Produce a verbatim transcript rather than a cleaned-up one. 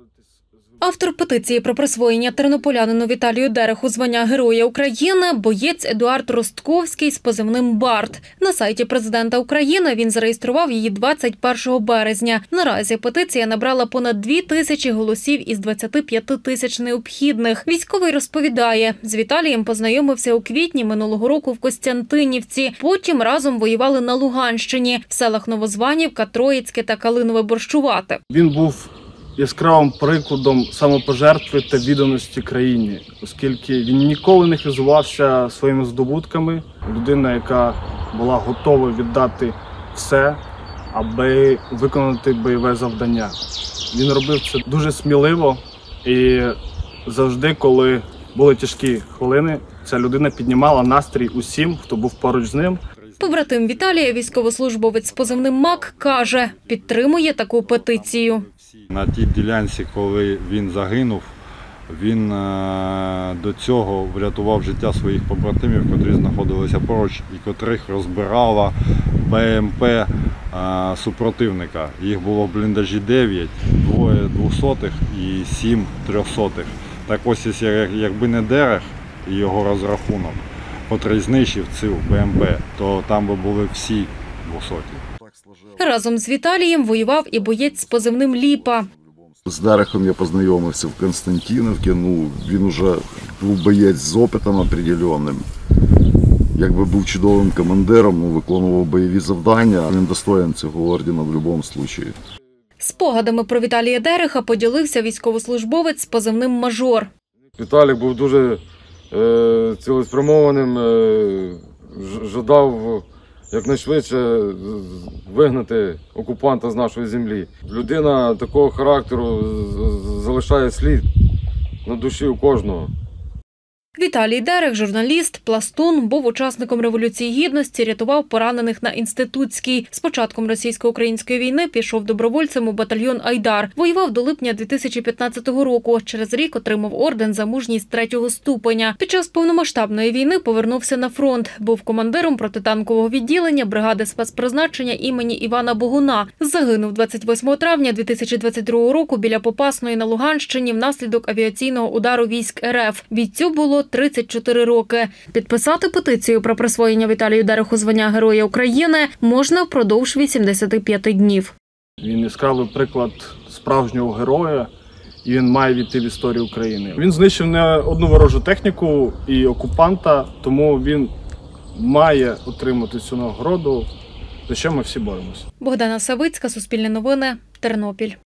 Автор петиції про присвоєння тернополянину Віталію Дереху звання Героя України – боєць Едуард Ростковський з позивним «Барт». На сайті президента України він зареєстрував її двадцять першого березня. Наразі петиція набрала понад дві тисячі голосів із двадцяти п'яти тисяч необхідних. Військовий розповідає, з Віталієм познайомився у квітні минулого року в Костянтинівці. Потім разом воювали на Луганщині, в селах Новозванівка, Троїцьке та Калинове-Борщувате. Він був яскравим прикладом самопожертви та відданості країні, оскільки він ніколи не хизувався своїми здобутками. Людина, яка була готова віддати все, аби виконати бойове завдання. Він робив це дуже сміливо і завжди, коли були тяжкі хвилини, ця людина піднімала настрій усім, хто був поруч з ним. Побратим Віталія, військовослужбовець з позивним «Мак», каже, підтримує таку петицію. На тій ділянці, коли він загинув, він до цього врятував життя своїх побратимів, котрі знаходилися поруч і котрих розбирала БМП супротивника. Їх було в бліндажі дев'ять, двоє двохсотих і сім трьохсотих. Так ось, якби не Дерех і його розрахунок, котрий знищив цю БМП, то там би були всі двохсоті. Разом з Віталієм воював і боєць з позивним «Ліпа». З Дерехом я познайомився в Константинівці. Ну, він вже був боєць з опитом определенним. Якби був чудовим командиром, ну, виконував бойові завдання. Він достоїн цього ордена в будь-якому випадку. Спогадами про Віталія Дереха поділився військовослужбовець з позивним «Мажор». Віталій був дуже е, цілеспрямованим, е, жадав якнайшвидше вигнати окупанта з нашої землі. Людина такого характеру залишає слід на душі у кожного. Віталій Дерех, журналіст, пластун, був учасником Революції Гідності, рятував поранених на Інститутській. З початком російсько-української війни пішов добровольцем у батальйон «Айдар». Воював до липня дві тисячі п'ятнадцятого року. Через рік отримав орден за мужність третього ступеня. Під час повномасштабної війни повернувся на фронт. Був командиром протитанкового відділення бригади спецпризначення імені Івана Богуна. Загинув двадцять восьмого травня дві тисячі двадцять другого року біля Попасної на Луганщині внаслідок авіаційного удару військ РФ. Бійцю було тридцять чотири роки. Підписати петицію про присвоєння Віталію Дереху звання Героя України можна впродовж вісімдесяти п'яти днів. Він яскравий приклад справжнього героя, і він має війти в історію України. Він знищив не одну ворожу техніку і окупанта, тому він має отримати цю нагороду, за що ми всі боремося. Богдана Савицька, Суспільне новини, Тернопіль.